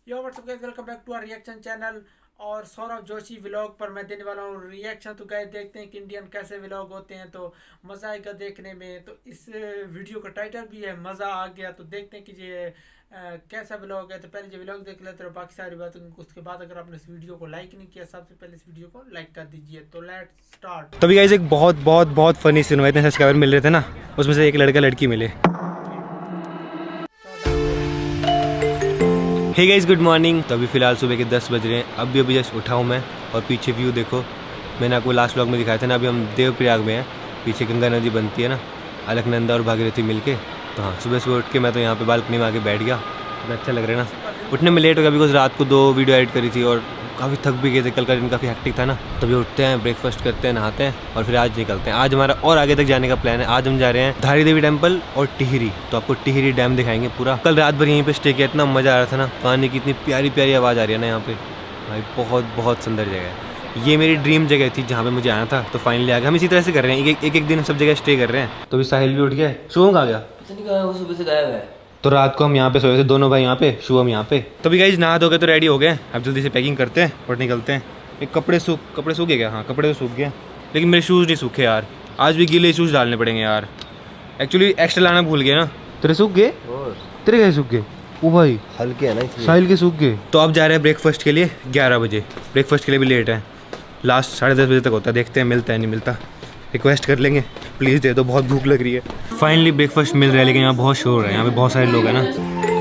Yo WhatsApp guys, welcome back to our reaction channel. और Saurabh Joshi vlog पर मैं देने वाला हूँ रिएक्शन। तो गाइस देखते हैं कि इंडियन कैसे व्लॉग होते हैं, तो मज़ा आएगा देखने में। तो इस वीडियो का टाइटल भी है मज़ा आ गया। तो देखते हैं कि ये कैसा व्लॉग है। तो पहले जो व्लॉग देख लेते हैं, बाकी सारी बातें उसके बाद अगर आपने इस वीडियो को लाइक नहीं किया, सबसे पहले इस वीडियो को लाइक कर दीजिए। तो लेट्स स्टार्ट। तभी गाइस एक बहुत फनी सीन हुआ। इतने सब्सक्राइबर मिल रहे थे ना, उसमें से एक लड़का लड़की मिले। Hey guys, good morning. तो अभी फिलहाल सुबह के 10 बज रहे हैं। अभी जस्ट उठा हूँ मैं, और पीछे व्यू देखो। मैंने आपको लास्ट व्लॉग में दिखाया था ना, अभी हम देवप्रयाग में हैं। पीछे गंगा नदी बनती है ना, अलकनंदा और भागीरथी मिलके। तो हाँ, सुबह उठ के मैं तो यहाँ पे बालकनी में आके बैठ गया। तो अच्छा लग रहा है ना। उठने में लेट हो गया बिकॉज रात को 2 वीडियो एडिट करी थी और काफ़ी थक भी गए थे। कल का दिन काफ़ी हेक्टिक था ना। तभी उठते हैं, ब्रेकफास्ट करते हैं, नहाते हैं और फिर आज निकलते हैं। आज हमारा और आगे तक जाने का प्लान है। आज हम जा रहे हैं धारी देवी टेम्पल और टिहरी। तो आपको टिहरी डैम दिखाएंगे पूरा। कल रात भर यहीं पे स्टे किया, इतना मज़ा आ रहा था ना। पानी की इतनी प्यारी प्यारी आवाज़ आ रही है ना यहाँ पे भाई, बहुत सुंदर जगह है। ये मेरी ड्रीम जगह थी जहाँ पे मुझे आना था। तो फाइनली आ गया। हम इसी तरह से कर रहे हैं, एक दिन सब जगह स्टे कर रहे हैं। तो अभी साहिल भी उठ गया है। शुभम कहाँ गया? वो सुबह से गायब है। तो रात को हम यहाँ पे सोए थे, दोनों भाई यहाँ पे, शुभम यहाँ पे। तो भी गाइस नहा धो गए तो रेडी हो गए। अब जल्दी से पैकिंग करते हैं और निकलते हैं। एक कपड़े सूख गए क्या? हाँ, कपड़े तो सूख गए, लेकिन मेरे शूज़ नहीं सूखे यार। आज भी गीले शूज़ डालने पड़ेंगे यार। एक्चुअली एक्स्ट्रा लाना भूल गया ना। तेरे सूख गए? तेरे कैसे सूख गए? ओ भाई हल्के है ना, साहिल के सूख गए। तो अब जा रहे हैं ब्रेकफास्ट के लिए 11 बजे। ब्रेकफास्ट के लिए भी लेट है, लास्ट 10:30 बजे तक होता है। देखते हैं मिलता है नहीं मिलता। रिक्वेस्ट कर लेंगे, प्लीज़ दे दो, बहुत भूख लग रही है। फाइनली ब्रेकफास्ट मिल रहा है, लेकिन यहाँ बहुत शोर हो रहा है। यहाँ पे बहुत सारे लोग हैं ना।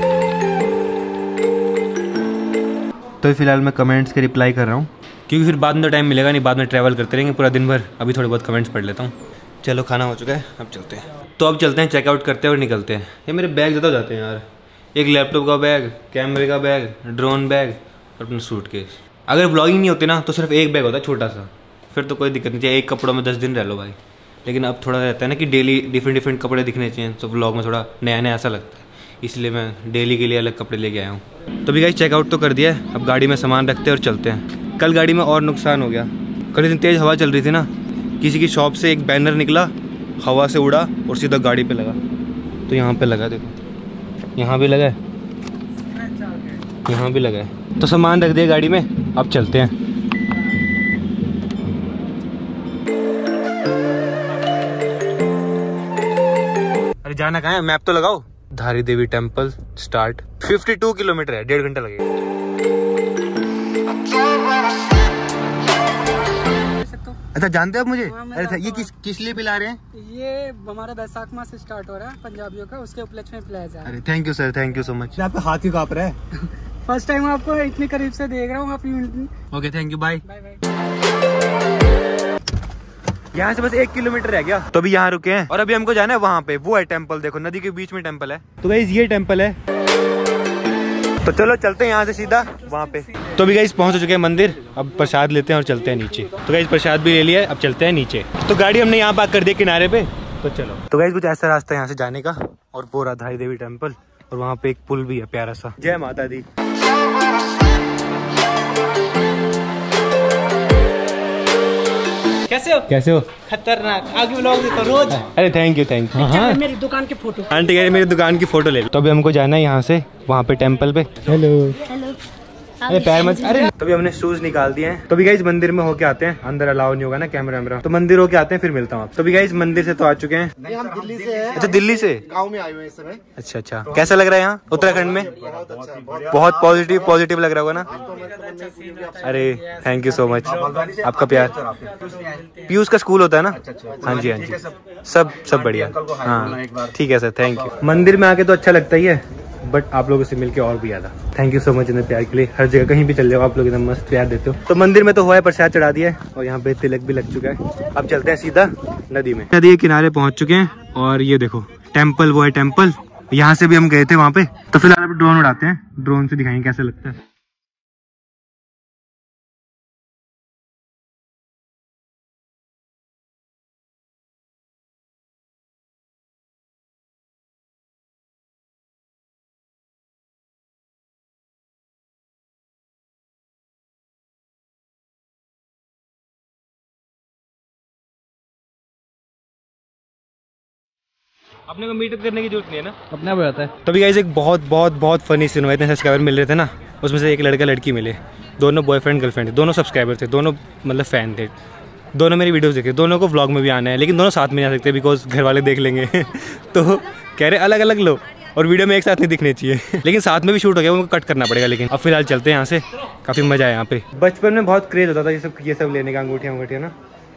तो फिलहाल मैं कमेंट्स के रिप्लाई कर रहा हूँ, क्योंकि फिर बाद में तो टाइम मिलेगा नहीं। बाद में ट्रैवल करते रहेंगे पूरा दिन भर। अभी थोड़े बहुत कमेंट्स पढ़ लेता हूँ। चलो, खाना हो चुका है, अब चलते हैं। तो अब चलते हैं, चेकआउट करते हैं और निकलते हैं। ये मेरे बैग ज़्यादा हो जाते हैं यार। एक लैपटॉप का बैग, कैमरे का बैग, ड्रोन बैग और अपना सूटकेस। अगर व्लॉगिंग नहीं होती ना तो सिर्फ एक बैग होता है छोटा सा, फिर तो कोई दिक्कत नहीं चाहिए। एक कपड़ों में 10 दिन रह लो भाई। लेकिन अब थोड़ा रहता है ना कि डेली डिफरेंट कपड़े दिखने चाहिए, तो व्लॉग में थोड़ा नया ऐसा लगता है। इसलिए मैं डेली के लिए अलग कपड़े लेके आया हूँ। तो भी गाइस चेकआउट तो कर दिया है। अब गाड़ी में सामान रखते हैं और चलते हैं। कल गाड़ी में और नुकसान हो गया। कल इतनी तेज़ हवा चल रही थी ना, किसी की शॉप से एक बैनर निकला, हवा से उड़ा और सीधा गाड़ी पे लगा। तो यहाँ पे लगा, देखो यहाँ भी लगा है, यहाँ भी लगा है। तो सामान रख दिया गाड़ी में, अब चलते हैं। अरे जाना कहाँ है? मैप तो लगाओ। धारी देवी टेम्पल स्टार्ट 52 किलोमीटर है, 1.5 घंटा लगेगा। अच्छा, जानते हो आप मुझे? अरे ये किस लिए पिला रहे हैं? ये हमारा बैसाख माह से स्टार्ट हो रहा है पंजाबियों का, उसके उपलक्ष्य में पिलाया जा रहा है। अरे thank you sir, thank you so much. आपका हाथ क्यों कांप रहा है? फर्स्ट टाइम आपको इतने करीब से देख रहा हूँ। आप okay, thank you, bye. Bye. यहाँ से बस 1 किलोमीटर रह गया। तो अभी यहाँ रुके हैं और अभी हमको जाना है वहाँ पे। वो है टेम्पल, देखो नदी के बीच में टेम्पल है। तो गाइस ये टेम्पल है। तो चलो चलते हैं यहाँ से सीधा वहाँ पे। तो अभी गाइस पहुँच चुके हैं मंदिर। अब प्रसाद लेते हैं और चलते हैं नीचे। तो गाइस प्रसाद भी ले लिया, अब चलते हैं नीचे। तो गाड़ी हमने यहाँ पार्क कर दी किनारे पे। तो चलो। तो गाइस कुछ ऐसा रास्ता है यहाँ से जाने का, और वो रहा धारी देवी टेम्पल। और वहाँ पे एक पुल भी है प्यारा सा। जय माता दी। कैसे हो? खतरनाक। आगे व्लॉग देता रोज। अरे थैंक यू। हाँ, मेरी दुकान की फोटो। आंटी कह रही मेरी दुकान की फोटो ले लो। तो अभी हमको जाना है यहाँ से वहाँ पे टेम्पल पे। हेलो। अरे पैर मत। अरे तो अभी हमने शूज निकाल दिए हैं। तो भी गाइस मंदिर में होके आते हैं, अंदर अलाउ नहीं होगा ना कैमरा वैमरा। तो मंदिर होके आते हैं, फिर मिलता हूँ। तो भी गाइस मंदिर से तो आ चुके हैं। नहीं, हम दिल्ली से हैं। अच्छा, दिल्ली से गांव में आए हुए हैं इस समय। अच्छा। कैसा लग रहा है यहाँ उत्तराखंड में? बहुत अच्छा, बहुत पॉजिटिव लग रहा होगा ना। अरे थैंक यू सो मच, आपका प्यार। पीयूष का स्कूल होता है ना? हाँ जी, सब बढ़िया। हाँ ठीक है सर, थैंक यू। मंदिर में आके तो अच्छा लगता ही है, बट आप लोगों से मिलके और भी ज्यादा। थैंक यू सो मच इतने प्यार के लिए। हर जगह कहीं भी चल जाओ आप लोग एकदम मस्त प्यार देते हो। तो मंदिर में तो हुआ है, प्रसाद चढ़ा दिया है और यहाँ पे तिलक भी लग चुका है। अब चलते हैं सीधा नदी में। नदी के किनारे पहुंच चुके हैं और ये देखो टेम्पल, वो है टेम्पल। यहाँ से भी हम गए थे वहाँ पे। तो फिलहाल अब ड्रोन उड़ाते हैं, ड्रोन से दिखाएंगे कैसा लगता है। अपने को मीटअप करने की जरूरत नहीं है ना, अपने आप हो जाता है। तभी गाइस एक बहुत फनी सीन हुआ। इतने सब्सक्राइबर मिल रहे थे ना, उसमें से एक लड़का लड़की मिले, दोनों बॉयफ्रेंड गर्लफ्रेंड थे, दोनों सब्सक्राइबर थे, दोनों मतलब फ़ैन थे, दोनों मेरी वीडियोस देखे, दोनों को व्लॉग में भी आना है, लेकिन दोनों साथ में नहीं आ सकते बिकॉज घर वाले देख लेंगे तो कह रहे अलग अलग लो और वीडियो में एक साथ नहीं दिखने चाहिए लेकिन साथ में भी शूट हो गया, उनको कट करना पड़ेगा। लेकिन अब फिलहाल चलते हैं यहाँ से, काफ़ी मज़ा है यहाँ पे। बचपन में बहुत क्रेज़ होता था ये सब लेने का, अंगूठियाँ ना।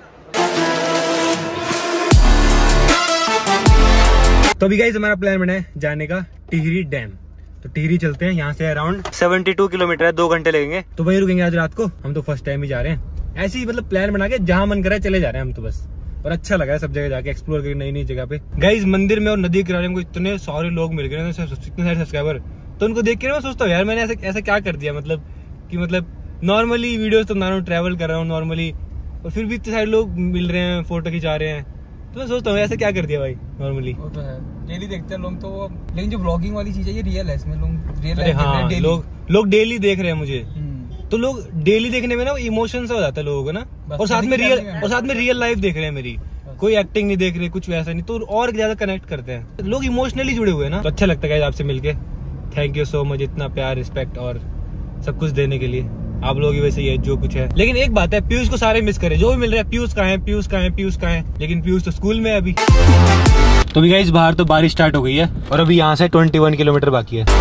तो अभी गाइस हमारा प्लान बना है जाने का टिहरी डैम, तो टिहरी चलते हैं। यहाँ से अराउंड 72 किलोमीटर है, 2 घंटे लगेंगे, तो वहीं रुकेंगे आज रात को। हम तो फर्स्ट टाइम ही जा रहे हैं, ऐसे ही मतलब प्लान बना के जहाँ मन करे चले जा रहे हैं हम तो बस। और अच्छा लगा है सब जगह जाके एक्सप्लोर करके, नई नई जगह पे। गाइस मंदिर में और नदी के किनारे में इतने सारे लोग मिल गए, इतने सारे सब्सक्राइबर, तो उनको देख के मैं सोचता हूँ यार मैंने ऐसा क्या कर दिया, मतलब नॉर्मली वीडियोस तो बना रहा हूँ, ट्रैवल कर रहा हूँ नॉर्मली, और फिर भी इतने सारे लोग मिल रहे हैं, फोटो खिंचा रहे हैं, तो मैं सोचता हूँ ऐसे क्या कर दिया भाई। नॉर्मली वो तो है, डेली देखते हैं लोग तो, लेकिन जो व्लॉगिंग वाली चीज है ये रियल है, इसमें लोग रियल है। हाँ, लोग डेली देख रहे हैं मुझे, तो लोग डेली देखने में ना इमोशन सा हो जाता है लोगों को ना, और साथ में रियल लाइफ देख रहे हैं मेरी, कोई एक्टिंग नहीं देख रहे, कुछ वैसा नहीं, तो और ज्यादा कनेक्ट करते हैं लोग, इमोशनली जुड़े हुए हैं ना, तो अच्छा लगता है आपसे मिलके। थैंक यू सो मच, इतना प्यार, रिस्पेक्ट और सब कुछ देने के लिए। आप लोग ही वैसे ही है जो कुछ है। लेकिन एक बात है, पीयूष को सारे मिस करे, जो भी मिल रहा है, पीयूष कहाँ है, पीयूष कहाँ है, पीयूष कहाँ है, लेकिन पीयूष तो स्कूल में है अभी। तो भी गाइस बाहर तो बारिश स्टार्ट हो गई है, और अभी यहाँ से 21 किलोमीटर बाकी है।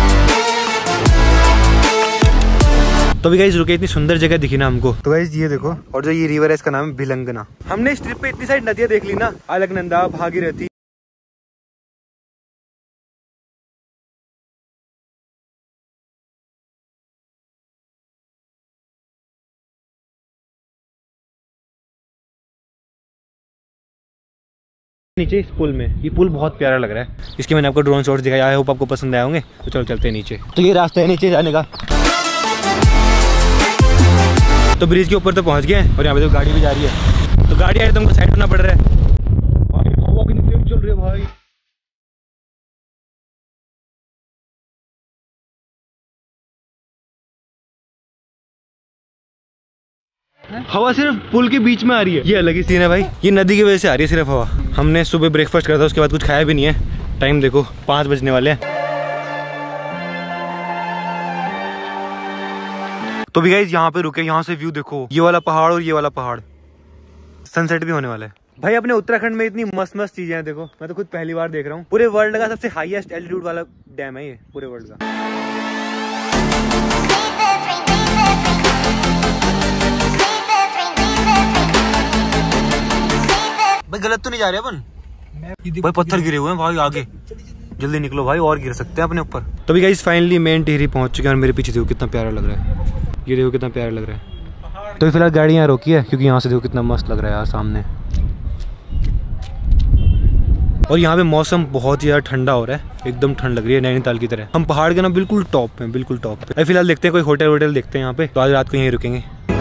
तो भी गाइस रुके, इतनी सुंदर जगह दिखी ना हमको। तो गाइस ये देखो, और जो ये रिवर है इसका नाम है भिलंगना। हमने इस ट्रिप पे इतनी सारी नदियां देख ली ना, अलकनंदा, भागीरथी, नीचे इस पुल में, ये पुल बहुत प्यारा लग रहा है, इसके मैंने आपको ड्रोन शॉट्स दिखाया, आई होप आपको पसंद आए होंगे। तो चलो चलते हैं नीचे। तो ये रास्ता है नीचे जाने का, तो ब्रिज के ऊपर तो पहुंच गए हैं, और यहाँ पे तो गाड़ी भी जा रही है, तो गाड़ी आ रही तो हमको साइड होना पड़ रहा है। भाई हवा कितनी तेज चल रही है भाई, हवा सिर्फ पुल के बीच में आ रही है, ये अलग ही सीन है भाई, ये नदी की वजह से आ रही है सिर्फ हवा। हमने सुबह ब्रेकफास्ट करा था, उसके बाद कुछ खाया भी नहीं है, टाइम देखो 5 बजने वाले हैं। तो भी गाइस यहाँ पे रुके, यहाँ से व्यू देखो, ये वाला पहाड़ और ये वाला पहाड़, सनसेट भी होने वाला है भाई। अपने उत्तराखंड में इतनी मस्त मस्त चीजें हैं, देखो मैं तो खुद पहली बार देख रहा हूँ। पूरे वर्ल्ड का सबसे हाईएस्ट एल्टीट्यूड वाला डैम है ये, पूरे वर्ल्ड का। भाई गलत तो नहीं जा रहे अपन भाई, पत्थर गिरे हुए हैं भाई आगे, जल्दी निकलो भाई और गिर सकते हैं अपने ऊपर। तो भी गाइस फाइनली मेन टिहरी पहुंच चुके हैं, और मेरे पीछे देखो कितना प्यारा लग रहा है, ये देखो कितना प्यारा लग रहा है। तो फिलहाल गाड़ी यहाँ रोकी है, क्योंकि यहाँ से देखो कितना मस्त लग रहा है यार सामने, और यहाँ पे मौसम बहुत ही ज़्यादा ठंडा हो रहा है, एकदम ठंड लग रही है नैनीताल की तरह। हम पहाड़ के ना बिल्कुल टॉप पे, बिल्कुल टॉप पे। फिलहाल देखते हैं कोई होटल वोटल देखते हैं यहाँ पे, तो आज रात को यहीं रुकेंगे।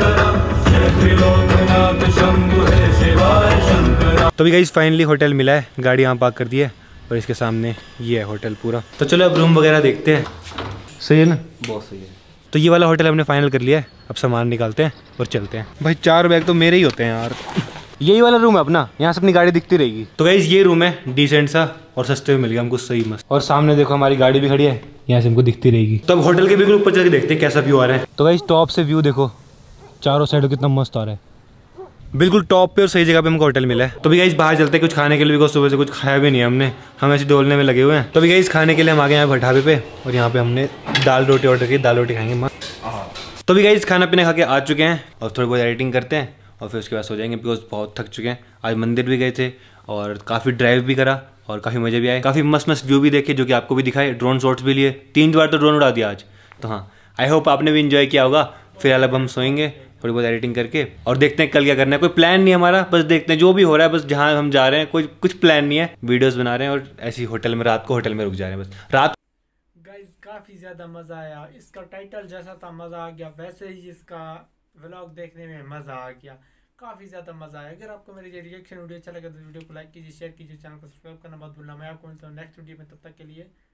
तो भी गाइस फाइनली होटल मिला है, गाड़ी यहाँ पार्क कर दी है, और इसके सामने ये है होटल पूरा। तो चलो अब रूम वगैरह देखते हैं, सही है ना? बहुत सही है। तो ये वाला होटल हमने फाइनल कर लिया है, अब सामान निकालते हैं और चलते हैं। भाई 4 बैग तो मेरे ही होते हैं यार। यही वाला रूम है अपना, यहाँ से अपनी गाड़ी दिखती रहेगी। तो गाइस ये रूम है, डिसेंट सा और सस्ते में मिल गया हमको, सही मस्त। और सामने देखो हमारी गाड़ी भी खड़ी है, यहाँ से हमको दिखती रहेगी। तो अब होटल के बिल्कुल ऊपर चल के देखते हैं कैसा व्यू आ रहा है। तो गाइस टॉप से व्यू देखो, चारों साइड कितना मस्त आ रहा है, बिल्कुल टॉप पे और सही जगह पे हमको होटल मिला है। तो भी गाइस बाहर चलते हैं कुछ खाने के लिए, बिकॉज सुबह से कुछ खाया भी नहीं है हमने, हम ऐसे डोलने में लगे हुए हैं। तो भी गाइस खाने के लिए हम आ गए यहाँ भठाबे पे, और यहाँ पे हमने दाल रोटी ऑर्डर की, दाल रोटी खाएंगे मस्त। तो भी गाइस खाना पीना खा के आ चुके हैं, और थोड़ी बहुत एडिटिंग करते हैं और फिर उसके बाद सो जाएंगे, बिकॉज बहुत थक चुके हैं। आज मंदिर भी गए थे और काफ़ी ड्राइव भी करा, और काफ़ी मज़े भी आए, काफ़ी मस्त मस्त व्यू भी देखे जो कि आपको भी दिखाए, ड्रोन शॉट्स भी लिए, 3 बार तो ड्रोन उड़ा दिया आज। तो हाँ, आई होप आपने भी इन्जॉय किया होगा। फिलहाल अब हम सोएंगे थोड़ी बहुत एडिटिंग करके, और देखते हैं कल क्या करना है। कोई प्लान नहीं हमारा, बस देखते हैं जो भी हो रहा है, बस जहाँ हम जा रहे हैं कोई कुछ प्लान नहीं है, वीडियोस बना रहे हैं और ऐसी होटल में रात को होटल में रुक जा रहे हैं बस रात। गाइस काफ़ी ज़्यादा मज़ा आया, इसका टाइटल जैसा था मज़ा आ गया, वैसे ही इसका व्लॉग देखने में मज़ा आ गया, काफ़ी ज़्यादा मज़ा आया। अगर आपको मेरी ये रिएक्शन वीडियो अच्छा लगा तो वीडियो को लाइक कीजिए, शेयर कीजिए, चैनल को सब्सक्राइब करना मत भूलना। मैं आपको मिलता हूँ नेक्स्ट वीडियो में, तब तक के लिए